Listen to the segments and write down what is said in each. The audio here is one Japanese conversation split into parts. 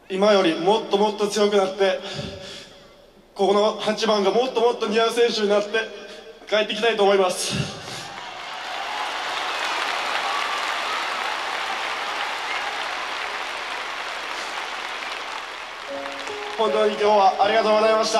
今よりもっともっと強くなって、ここの8番がもっともっと似合う選手になって帰ってきたいと思います。本当に今日はありがとうございました。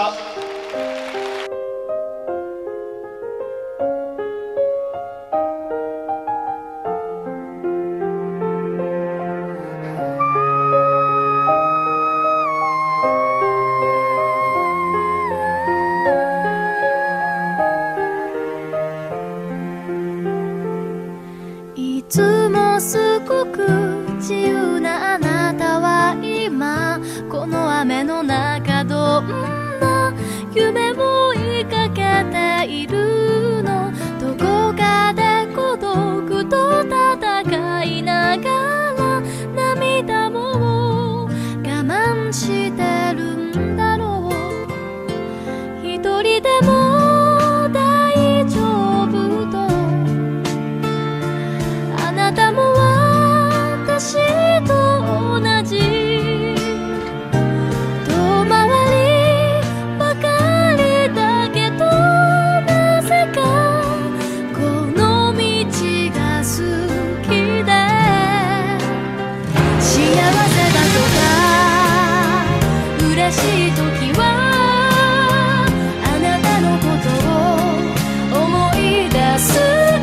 いつもすごく自由なあなたは今この雨の中どんな夢を追いかけているの。どこかで孤独と戦いながら涙も我慢してるんだろう。一人でも大丈夫とあなたも私と同じ遠回りばかりだけどなぜかこの道が好きで幸せだとか嬉しい時はあなたのことを思い出す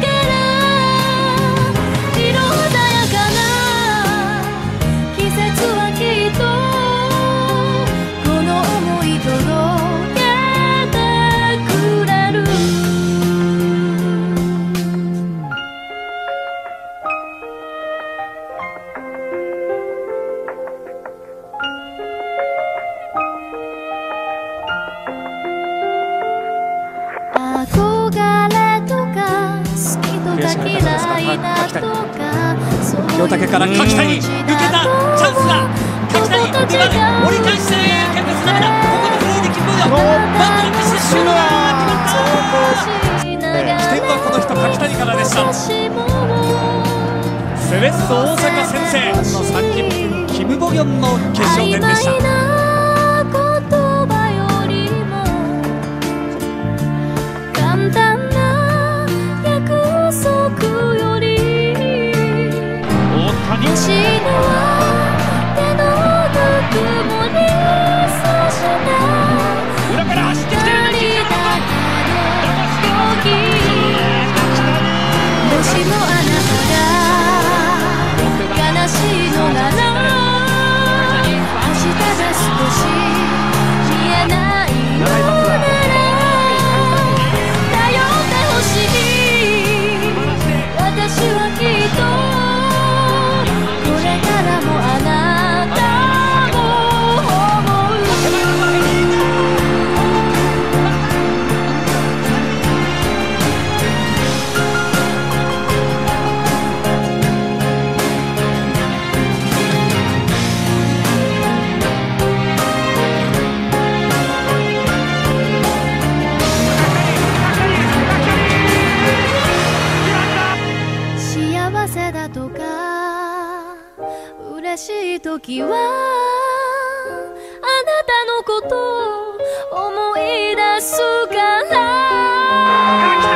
憧れとか好きとか嫌いだとか清武から柿谷抜けたチャンスだ。柿谷折り返してキャンパスダメだ。ここでフリーでキンボードバットの決してシュートが決まった。起点はこの人柿谷からでした。セレッソ大阪先制の30分キム・ボギョンの決勝点でした。嬉しい時はあなたのことを思い出すから